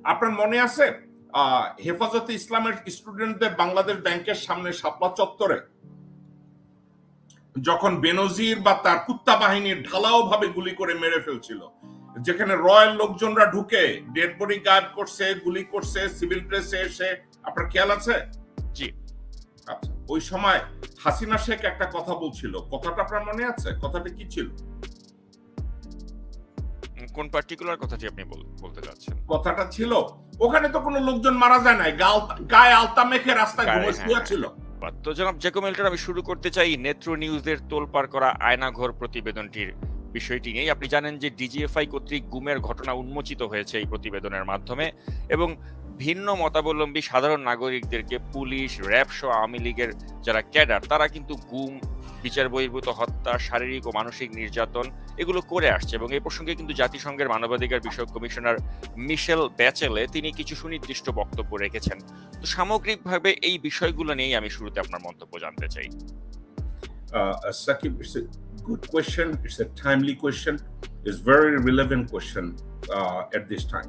আপনার মনে আছে হেফাজতে ইসলামের স্টুডেন্টদের বাংলাদেশ ব্যাংকের সামনে শাপলা চত্বরে যখন বেনজির বা তার কুত্তা বাহিনীর ঢালাও ভাবে গুলি করে মেরে ফেলছিল, যেখানে রয়্যাল লোকজনরা ঢুকে ডেড বডি গায়েব করছে, গুলি করছে সিভিল ড্রেসে এসে, আপনার খেয়াল আছে? জি। আচ্ছা, ওই সময় হাসিনা শেখ একটা কথা বলছিল, কথাটা আপনার মনে আছে? কথাটা কি ছিল? কোন পার্টিকুলার কথাটি আপনি বলতে যাচ্ছেন? কথাটা ছিল ওখানে তো কোনো লোকজন মারা যায় নাই, গায়ে আলতা মেখে রাস্তায় ঘুরে শুয়ে ছিল। তো জনাব জ্যাকব মিল্টন, আমি শুরু করতে চাই নেত্র নিউজের তোলপাড় করা আয়নাঘর প্রতিবেদনটির বিষয়টি নিয়ে। আপনি জানেন যে ডিজিএফআই কর্তৃক গুমের ঘটনা উন্মোচিত হয়েছে এই প্রতিবেদনের মাধ্যমে, এবং ভিন্ন মতাবলম্বী সাধারণ নাগরিকদেরকে পুলিশ, র্যাব সহ আওয়ামী লীগের যারা ক্যাডার তারা কিন্তু গুম, বিচার বহির্ভূত হত্যা, শারীরিক ও মানসিক নির্যাতন এগুলো করে আসছে। এবং এই প্রসঙ্গে কিন্তু জাতিসংঘের মানবাধিকার বিষয়ক কমিশনার মিশেল ব্যাচেলে তিনি কিছু সুনির্দিষ্ট বক্তব্য রেখেছেন। তো সামগ্রিকভাবে এই বিষয়গুলো নিয়েই আমি শুরুতে আপনার মন্তব্য জানতে চাই। Sakib, it's a good question. It's a timely question. It's very relevant question at this time.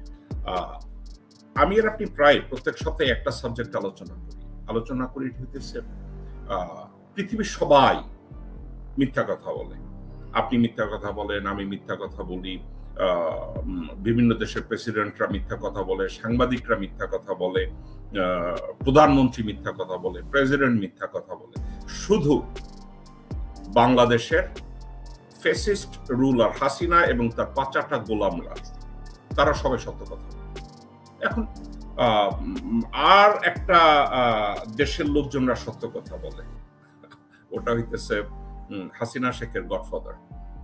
আমি আর আপনি প্রায় প্রত্যেক সপ্তাহে একটা সাবজেক্ট আলোচনা করি হইতেছে পৃথিবীর সবাই মিথ্যা কথা বলে। আপনি মিথ্যা কথা বলেন, আমি মিথ্যা কথা বলি, বিভিন্ন দেশের প্রেসিডেন্টরা মিথ্যা কথা বলে, সাংবাদিকরা মিথ্যা কথা বলে, প্রধানমন্ত্রী মিথ্যা কথা বলে, প্রেসিডেন্ট মিথ্যা কথা বলে। শুধু বাংলাদেশের ফ্যাসিস্ট রুলার হাসিনা এবং তার ৫-৮টা গোলামরা তারা সবাই সত্য কথা বলে। এখন আর একটা দেশের লোকজনরা সত্য কথা বলে, ওটা হইতেছে হাসিনা শেখের গডফাদার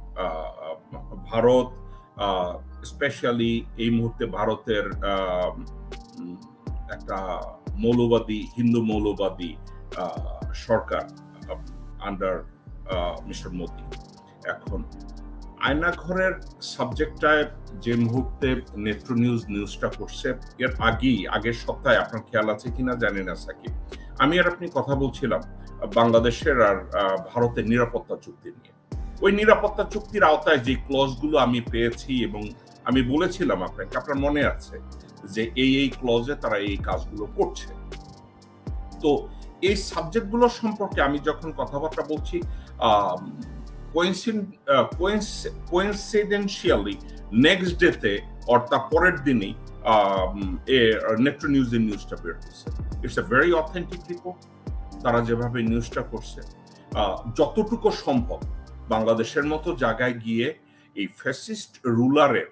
ভারত। স্পেশালি এই মুহূর্তে ভারতের একটা মৌলবাদী, হিন্দু মৌলবাদী সরকার আন্ডার মিস্টার মোদি। এখন আয়নাঘরের সাবজেক্টটায় যে মুহূর্তে নেত্র নিউজটা করছে, এর আগের সপ্তাহে আপনার খেয়াল আছে কিনা জানি না সাকিব, আমি আর আপনি কথা বলছিলাম বাংলাদেশের আর ভারতের নিরাপত্তা চুক্তি নিয়ে। ওই নিরাপত্তা চুক্তির আওতায় যে ক্লজগুলো আমি পেয়েছি, এবং আমি বলেছিলাম আপনাকে, আপনার মনে আছে যে এই ক্লজে তারা এই কাজগুলো করছে। তো এই সাবজেক্টগুলো সম্পর্কে আমি যখন কথাবার্তা বলছি, কোইন্সিডেন্সিয়ালি নেক্সট ডেতে অর্থাৎ পরের দিনেই নেত্র নিউজের নিউজটা বের হয়েছে। It's a very authentic report. তারা যেভাবে নিউজটা করছে, যতটুকু সম্ভব বাংলাদেশের মতো জায়গায় গিয়ে এই ফ্যাসিস্ট রুলারের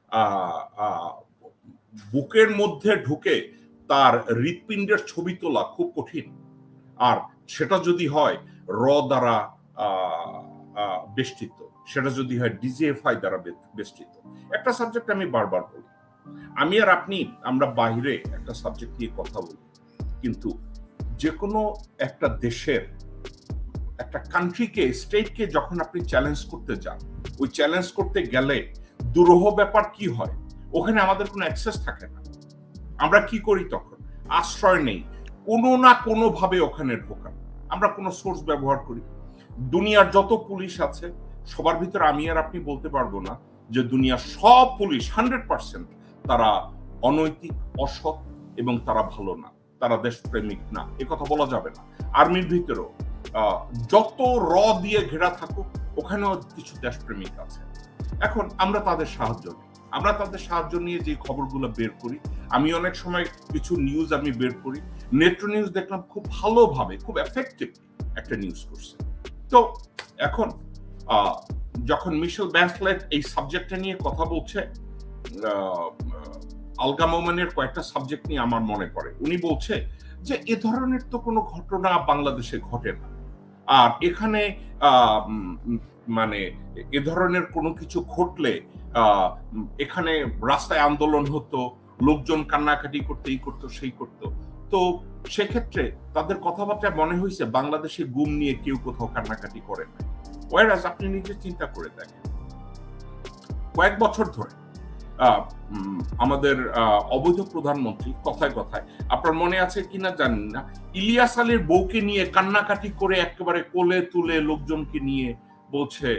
বুকের মধ্যে ঢুকে তার হৃৎপিণ্ডের ছবি তোলা খুব কঠিন। আর সেটা যদি হয় দ্বারা বেষ্টিত, সেটা যদি হয় ডিজিএফআই দ্বারা বেষ্টিত। একটা সাবজেক্ট আমি বারবার বলি, আমি আর আপনি আমরা বাইরে একটা সাবজেক্ট নিয়ে কথা বলি, কিন্তু যে কোনো একটা দেশের, একটা কান্ট্রিকে, স্টেটকে যখন আপনি চ্যালেঞ্জ করতে যান, ওই চ্যালেঞ্জ করতে গেলে দুরূহ ব্যাপার কি হয়, ওখানে আমাদের কোনো অ্যাক্সেস থাকে না। আমরা কি করি তখন? আশ্রয় নেই, কোনো না কোনো ভাবে ওখানে ঢোকা। আমরা কোনো সোর্স ব্যবহার করি। দুনিয়ার যত পুলিশ আছে সবার ভিতরে আমি আর আপনি বলতে পারবো না যে দুনিয়ার সব পুলিশ 100% তারা অনৈতিক, অসৎ এবং তারা ভালো না, তারা দেশপ্রেমিক না, এ কথা বলা যাবে না। আর্মির ভিতরেও যত দিয়ে ঘেরা থাকুক, ওখানেও কিছু দেশপ্রেমিক আছে। এখন আমরা তাদের সাহায্য নিয়ে যে খবরগুলো বের করি, আমি অনেক সময় কিছু নিউজ আমি বের করি, নেত্র নিউজ দেখলাম খুব ভালোভাবে, খুব এফেক্টিভ একটা নিউজ করছে। তো এখন যখন মিশেল ব্যাচেলেট এই সাবজেক্টটা নিয়ে কথা বলছে, আলগা মোমেনের কয়েকটা সাবজেক্ট নিয়ে আমার মনে পড়ে। উনি বলছে যে এ ধরনের তো কোনো ঘটনা বাংলাদেশে ঘটে না, আর এখানে মানে এ ধরনের কোনো কিছু ঘটলে এখানে রাস্তায় আন্দোলন হতো, লোকজন কান্নাকাটি করতে, এই করতো, সেই করতো। তো সেক্ষেত্রে তাদের কথাবার্তায় মনে হয়েছে বাংলাদেশে গুম নিয়ে কেউ কোথাও কান্নাকাটি করে না। ওয়ারাস আপনি নিজে চিন্তা করে দেখেন, কয়েক বছর ধরে আমাদের অবৈধ প্রধানমন্ত্রী কথায় কথায়, আপনার মনে আছে কিনা জানেন না, ইলিয়াস আলীর বউকে নিয়ে কান্নাকাটি করে একেবারে কোলে তুলে লোকজনকে নিয়ে বলছে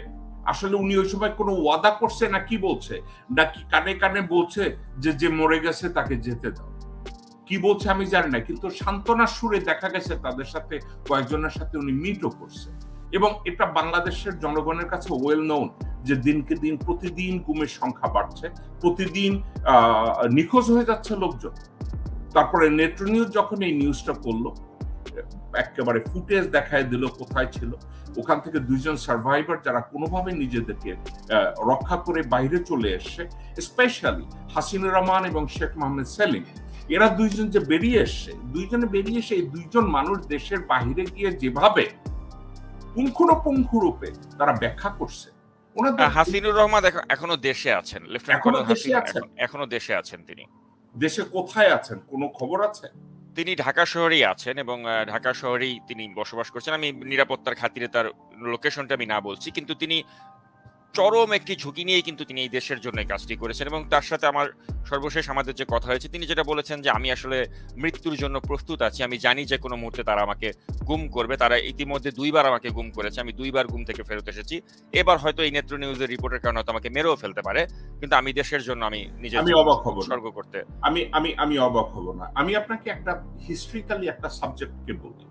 আসলে উনি ওই সময় কোনো ওয়াদা করছে না কি বলছে, নাকি কানে কানে বলছে যে মরে গেছে তাকে যেতে দাও, কি বলছে আমি জানি না, কিন্তু সান্ত্বনার সুরে দেখা গেছে তাদের সাথে কয়েকজনের সাথে উনি মিটও করছে। এবং এটা বাংলাদেশের জনগণের কাছে ওয়েল নোন যে দিনকে দিন প্রতিদিন গুমের সংখ্যা বাড়ছে, প্রতিদিন নিখোঁজ হয়ে যাচ্ছে লোকজন। তারপরে নেত্র নিউজ যখন এই নিউজটা করলো, একেবারে ফুটেজ দেখায় দিল কোথায় ছিল, ওখান থেকে দুইজন সার্ভাইভার যারা কোনোভাবে নিজেদেরকে রক্ষা করে বাইরে চলে এসছে, স্পেশালি হাসিনুর রহমান এবং শেখ মোহাম্মদ সেলিম, এরা দুইজন যে বেরিয়ে এসছে, দুইজনে বেরিয়ে এসে এই দুইজন মানুষ দেশের বাহিরে গিয়ে যেভাবে পুঙ্খানুপুঙ্খ রূপে তারা ব্যাখ্যা করছে। হাসিনুর রহমান এখনো দেশে আছেন, এখনো দেশে আছেন। তিনি দেশে কোথায় আছেন কোনো খবর আছে? তিনি ঢাকা শহরেই আছেন এবং ঢাকা শহরেই তিনি বসবাস করছেন। আমি নিরাপত্তার খাতিরে তার লোকেশনটা আমি না বলছি, কিন্তু তিনি চরম একটি ঝুঁকি নিয়েই কিন্তু তিনি এই দেশের জন্য কাজটি করেছেন। এবং তার সাথে আমার সর্বশেষ আমাদের যে কথা হয়েছে, তিনি যেটা বলেছেন যে আমি আসলে মৃত্যুর জন্য প্রস্তুত আছি, আমি জানি যে কোনো মুহূর্তে তারা আমাকে গুম করবে। তারা ইতিমধ্যে 2 বার আমাকে গুম করেছে, আমি 2 বার গুম থেকে ফেরত এসেছি। এবার হয়তো এই নেত্র নিউজের রিপোর্টের কারণে হয়তো আমাকে মেরেও ফেলতে পারে, কিন্তু আমি দেশের জন্য আমি উৎসর্গ করতে আমি অবাক হব না। আমি আপনাকে একটা হিস্ট্রিক্যালি একটা সাবজেক্টকে বলি।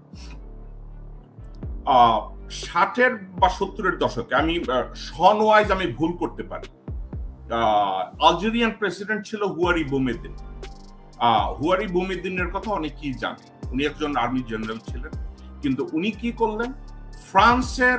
60-এর বা 70-এর দশকে, আমি সন ওয়াইজ আমি ভুল করতে পারি, আলজেরিয়ান প্রেসিডেন্ট ছিল হুয়ারি বোমেদিন। হুয়ারি বোমেদিনের কথা অনেকেই জানে, উনি একজন আর্মি জেনারেল ছিলেন। কিন্তু উনি কি করলেন, ফ্রান্সের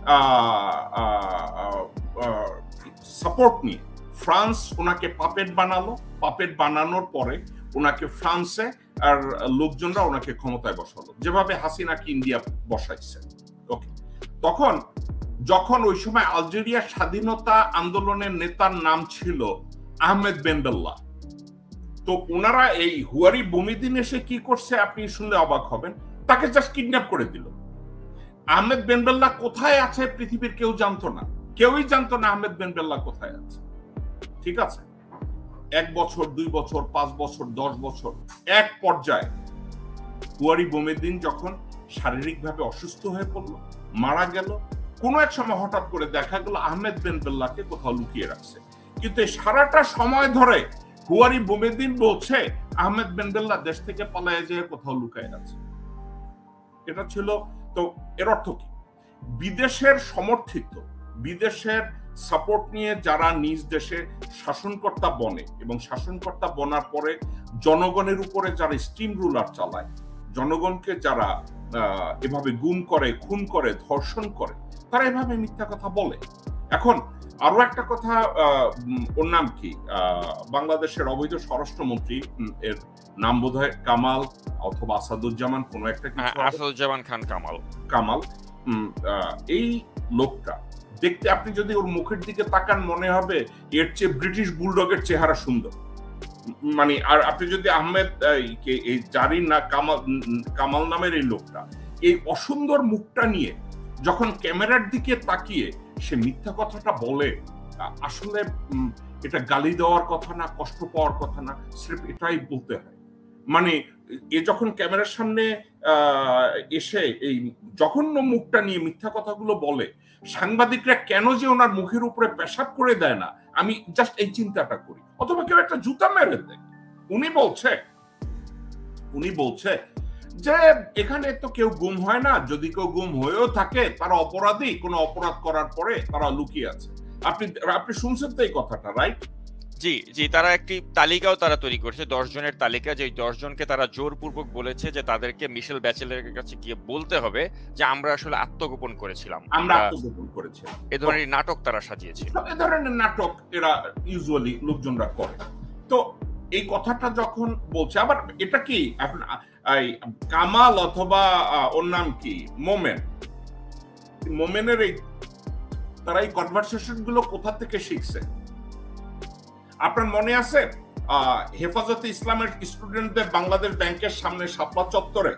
সাপোর্ট নিয়ে ফ্রান্স ওনাকে পাপেট বানালো। পাপেট বানানোর পরে ওনাকে ফ্রান্সে আর লোকজনরা ওনাকে ক্ষমতায় বসালো, যেভাবে হাসিনাকে ইন্ডিয়া বসাইছে। ওকে, তখন যখন ওই সময় আলজেরিয়ার স্বাধীনতা আন্দোলনের নেতার নাম ছিল আহমেদ বেনবেল্লা, তো ওনারা এই হুয়ারি বোমেদিন এসে কি করছে আপনি শুনলে অবাক হবেন, তাকে জাস্ট কিডন্যাপ করে দিল। আহমেদ বেনবেল্লা কোথায় আছে পৃথিবীর কেউ জানতো না, কেউই জানতো না আহমেদ বেনবেল্লা কোথায় আছে। ঠিক আছে, 1 বছর 2 বছর 5 বছর 10 বছর, এক পর্যায়ে হুয়ারি বোমেদিন যখন শারীরিকভাবে অসুস্থ হয়ে পড়লো, মারা গেল, কোন এক সময় হঠাৎ করে দেখা গেল আহমেদ বেনবেল্লাকে কোথাও লুকিয়ে রাখছে। কিন্তু এই সারাটা সময় ধরে হুয়ারি বোমেদিন বলছে আহমেদ বেনবেল্লা দেশ থেকে পালায়ে যেয়ে কোথাও লুকিয়ে আছে। এটা ছিল, তো এর অর্থ কি, বিদেশের সমর্থিত, বিদেশের সাপোর্ট নিয়ে যারা নিজ দেশে শাসনকর্তা বনে এবং শাসনকর্তা বনার পরে জনগণের উপরে যারা স্টিম রুলার চালায়, জনগণকে যারা এভাবে গুম করে, খুন করে, ধর্ষণ করে, তারা এভাবে মিথ্যা কথা বলে। এখন আরো একটা কথা, ওর নাম কি, বাংলাদেশের অবৈধ স্বরাষ্ট্রমন্ত্রী, এর নাম বোধহয় কামাল অথবা আসাদুজ্জামান, কোন একটা, আসাদুজ্জামান খান কামাল। এই লোকটা দেখতে, আপনি যদি ওর মুখের দিকে তাকান মনে হবে এর চেয়ে ব্রিটিশ বুলডগের চেহারা সুন্দর। মানে আর আপনি যদি আহমেদ এই জারি না কামাল নামের এই লোকটা, এই অসুন্দর মুখটা নিয়ে যখন ক্যামেরার দিকে তাকিয়ে সে মিথ্যা কথাটা বলে, আসলে এটা গালি দেওয়ার কথা না, কষ্ট পাওয়ার কথা না, সির্ফ এটাই বলতে হয়। মানে এ যখন ক্যামেরার সামনে এসে এই জঘন্য মুখটা নিয়ে মিথ্যা কথাগুলো বলে, সাংবাদিকরা কেন যে ওনার মুখের উপরে পেশাব করে দেয় না, আমি জাস্ট এই চিন্তাটা করি। অথবা কেউ একটা জুতা মেরে দেয়। উনি বলছে যে এখানে তো কেউ গুম হয় না, যদি কেউ গুম হয়েও থাকে তারা অপরাধী, কোনো অপরাধ করার পরে তারা লুকিয়ে আছে। আপনি শুনছেন তো এই কথাটা, রাইট? জি, তারা একটি তালিকাও তারা তৈরি করেছে, 10 জনের তালিকা, যে 10 জনকে তারা জোরপূর্বক বলেছে যে তাদেরকে মিশেল ব্যাচেলরের কাছে গিয়ে বলতে হবে যে আমরা আসলে আত্মগোপন করেছিলাম, এ ধরনের নাটক তারা সাজিয়েছিল। এ ধরনের নাটক এরা ইউজুয়ালি লোকজনরা করে। তো এই কথাটা যখন বলছে, আবার এটা কি এখন কামাল অথবা ওর নাম কি মোমেনের এই তারা এই কনভারসেশন গুলো কোথা থেকে শিখছে? আপনার মনে আছে হেফাজতে ইসলামের স্টুডেন্টদের বাংলাদেশ ব্যাংকের সামনে শাপলা চত্বরে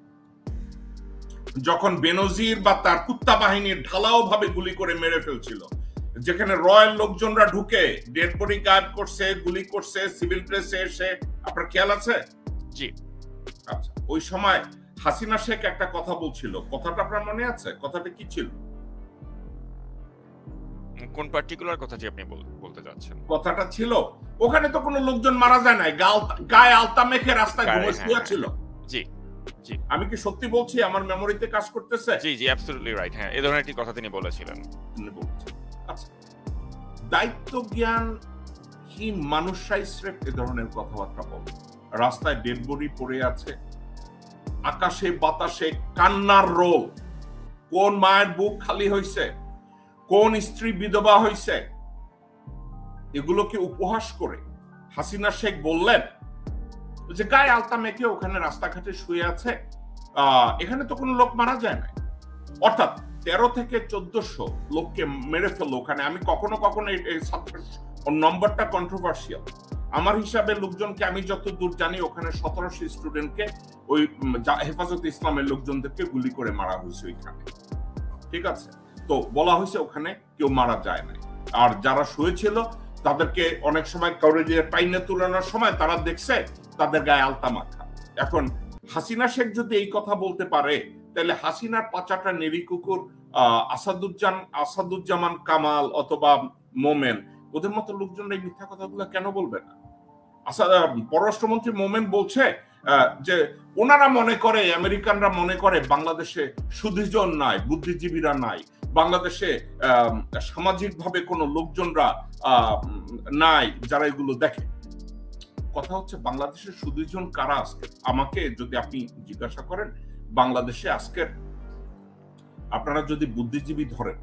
যখন বেনজির বা তার কুত্তা বাহিনীর ঢালাও ভাবে গুলি করে মেরে ফেলছিল, যেখানে রয়্যাল লোকজনরা ঢুকে ডেড বডি গায়েব করছে, গুলি করছে, সিভিল ড্রেসে এসে, আপনার খেয়াল আছে? জি, আচ্ছা, ওই সময় হাসিনা শেখ একটা কথা বলছিল, কথাটা আপনার মনে আছে? কথাটা কি ছিল? কোন পার্টিকুলার কথাটি আপনি বলতে যাচ্ছেন? কথাটা ছিল ওখানে তো কোনো লোকজন মারা যায় নাই, গায়ে আলতা মেখে রাস্তায় ঘুরে শুয়ে ছিল। জি জি, আমি কি সত্যি বলছি? আমার মেমোরিতে কাজ করতেছে? জি জি, অ্যাবসলিউটলি রাইট। হ্যাঁ, এই ধরনের একটি কথা তিনি বলেছিলেন। আচ্ছা, দায়িত্ব জ্ঞানহীন মানুষরাই স্রেফ এ ধরনের কথাবার্তা বলে। রাস্তায় ডেড বডি পড়ে আছে, আকাশে বাতাসে কান্নার রোল, কোন মায়ের বুক খালি হয়েছে, কোন স্ত্রী বিধবা হয়েছে, এগুলোকে উপহাস করে হাসিনা শেখ বললেন যে গায়ে আলতা মেখে ওখানে রাস্তাঘাটে শুয়ে আছে, এখানে তো কোনো লোক মারা যায় না। অর্থাৎ 13 থেকে 1400 লোককে মেরে ফেললো ওখানে। আমি কখনো কখনো এই নম্বরটা কন্ট্রোভার্সিয়াল। আমার হিসাবে লোকজনকে আমি যত দূর জানি ওখানে 1700 স্টুডেন্টকে ওই হেফাজত ইসলামের লোকজনদেরকে গুলি করে মারা হয়েছে ওইখানে, ঠিক আছে? তো বলা হয়েছে ওখানে কেউ মারা যায় না। আর যারা শুয়েছিল তাদেরকে অনেক সময় কাউরে যে টাইনে তুলানোর সময় তারা দেখছে তাদের গায়ে আলতা মাখা। এখন হাসিনা শেখ যদি এই কথা বলতে পারে, তাহলে হাসিনার পাচাটা নেড়ি কুকুর আসাদুজ্জামান কামাল অথবা মোমেন, ওদের মতো লোকজনরা এই মিথ্যা কথাগুলো কেন বলবে না? পররাষ্ট্রমন্ত্রী মোমেন বলছে যে ওনারা মনে করে, আমেরিকানরা মনে করে বাংলাদেশে সুধীজন নাই, বুদ্ধিজীবীরা নাই, বাংলাদেশে সামাজিকভাবে কোনো লোকজনরা নাই যারা এগুলো দেখে। কথা হচ্ছে বাংলাদেশের সুধীজন কারা আজকে? আমাকে যদি আপনি জিজ্ঞাসা করেন, বাংলাদেশে আজকের আপনারা যদি বুদ্ধিজীবী ধরেন,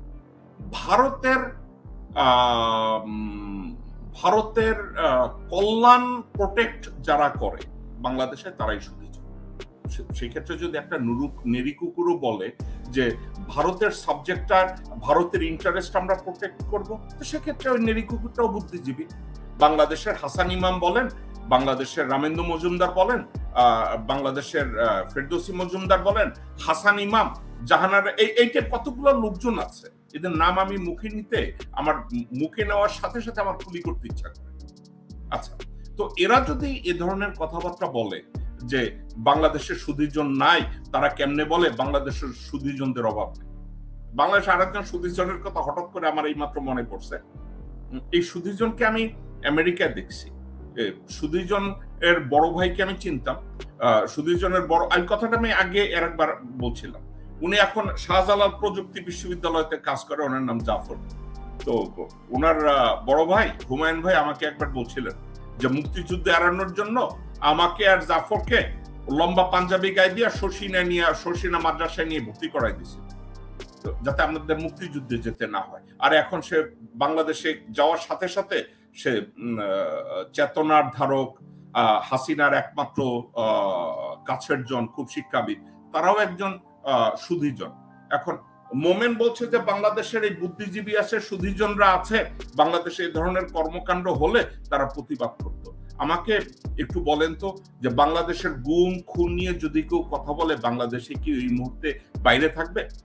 ভারতের কল্যাণ প্রোটেক্ট যারা করে বাংলাদেশে তারাই সুধীজন। সেই ক্ষেত্রে যদি একটা নেড়ি কুকুরও বলে যে ভারতের সাবজেক্টটার, ভারতের ইন্টারেস্ট আমরা প্রোটেক্ট করব, তো সেক্ষেত্রে ওই নেড়ি কুকুরটাও বুদ্ধিজীবী। বাংলাদেশের হাসান ইমাম বলেন, বাংলাদেশের রামেন্দু মজুমদার বলেন, বাংলাদেশের ফেরদৌসী মজুমদার বলেন, হাসান ইমাম, জাহানার, এইটা কতগুলো লোকজন আছে, এদের নাম আমি মুখে নিতে, আমার মুখে নেওয়ার সাথে সাথে আমার খুলি করতে ইচ্ছা করে। আচ্ছা, তো এরা যদি এ ধরনের কথাবার্তা বলে যে বাংলাদেশের সুধীজন নাই, তারা কেমনে বলে বাংলাদেশের সুধীজনদের অভাব নেই? বাংলাদেশ আরেকজন সুধীজনের কথা হঠাৎ করে আমার এই মাত্র মনে পড়ছে। এই সুধীজনকে আমি আমেরিকায় দেখছি। সুধীজন এর বড় ভাইকে আমি চিনতাম। সুধীজনের বড়, এই কথাটা আমি আগে একবার বলছিলাম। উনি এখন শাহজালাল প্রযুক্তি বিশ্ববিদ্যালয়তে কাজ করে, ওনার নাম জাফর। তো ওনার বড় ভাই হুমায়ুন ভাই আমাকে একবার বলছিলেন যে মুক্তিযুদ্ধে এড়ানোর জন্য আমাকে আর জাফরকে লম্বা পাঞ্জাবি গায়ে দিয়ে শর্ষিনা মাদ্রাসায় নিয়ে ভর্তি করাই দিয়েছে, যাতে আমাদের মুক্তিযুদ্ধে যেতে না হয়। আর এখন সে বাংলাদেশে যাওয়ার সাথে সাথে সে চেতনার ধারক, হাসিনার একমাত্র কাছের জন, খুব শিক্ষাবিদ, তারাও একজন সুধীজন। এখন মোমেন বলছে যে বাংলাদেশের এই বুদ্ধিজীবী আছে, সুধীজনরা আছে, বাংলাদেশে এই ধরনের কর্মকাণ্ড হলে তারা প্রতিবাদ করত। আমাকে একটু বলেন তো, যে বাংলাদেশের গুম খুন নিয়ে যদি কেউ কথা বলে, বাংলাদেশে কি এই মুহূর্তে বাইরে থাকবে?